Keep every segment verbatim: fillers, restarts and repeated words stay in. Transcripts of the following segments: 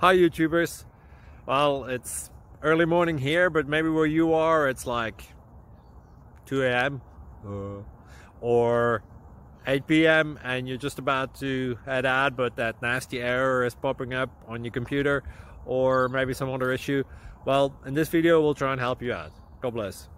Hi YouTubers. Well, it's early morning here, but maybe where you are it's like two A M uh, or eight P M and you're just about to head out, but that nasty error is popping up on your computer, or maybe some other issue. Well, in this video we'll try and help you out. God bless.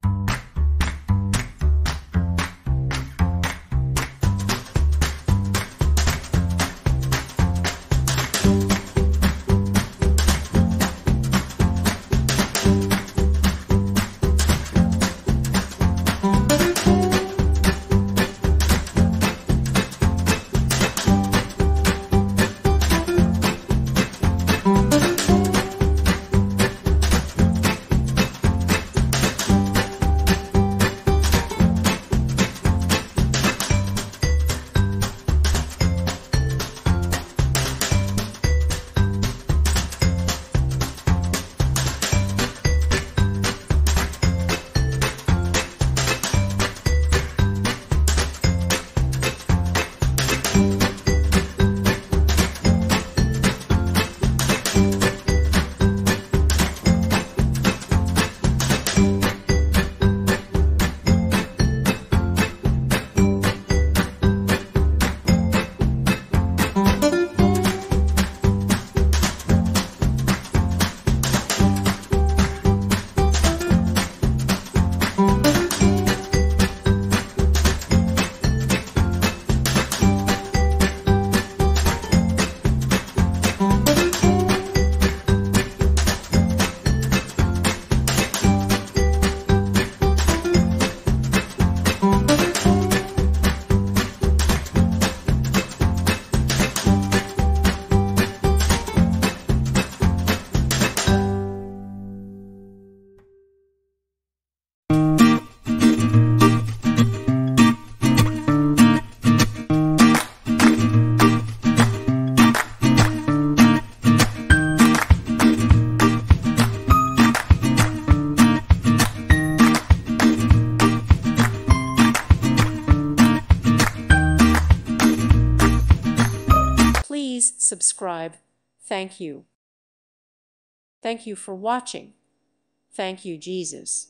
Please subscribe. Thank you. Thank you for watching. Thank you, Jesus.